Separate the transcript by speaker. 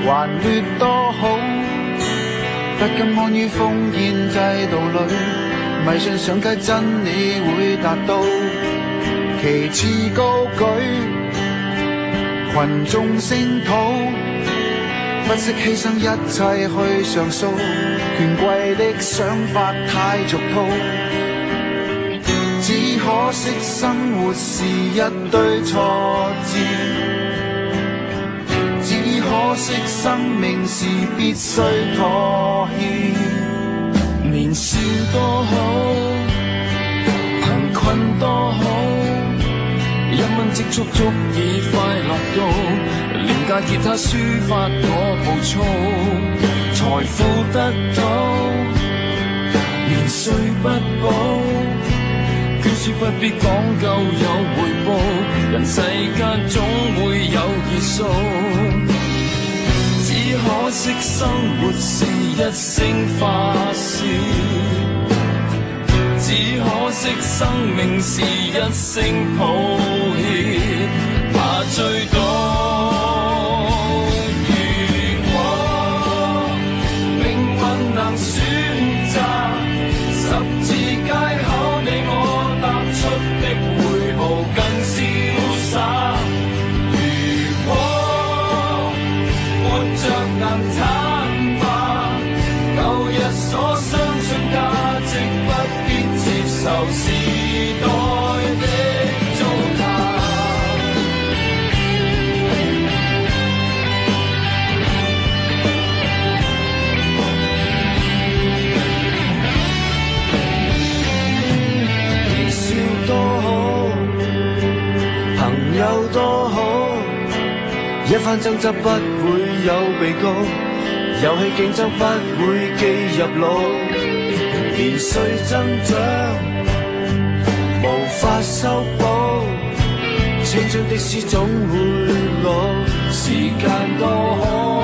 Speaker 1: 還劣多好，不甘安於封建制度裏，迷信上街真理會達到，旗幟高舉，群眾聲討，不惜犧牲一切去上訴，權貴的想法太俗套，只可惜生活是一堆挫折，只可惜生命是必須妥協。
Speaker 2: 年少多好，貧困多好，1蚊積蓄足以快樂到，廉價吉他抒發我暴躁，財富得到，年歲不保，捐書不必講究有回報，人世間總會有結數，只可惜生活是一聲發洩，只可惜生命是一聲抱歉，怕最多。如果命運能選擇，十字街口你我踏出的每步更瀟灑。如果活着能坦白，舊日所相信價值不必接受時代的糟蹋。
Speaker 1: 年少多好，朋友多好，一番爭執不會有被告，遊戲競爭不會記入腦，年歲增長無法修補，青春的詩總會老，時間多好。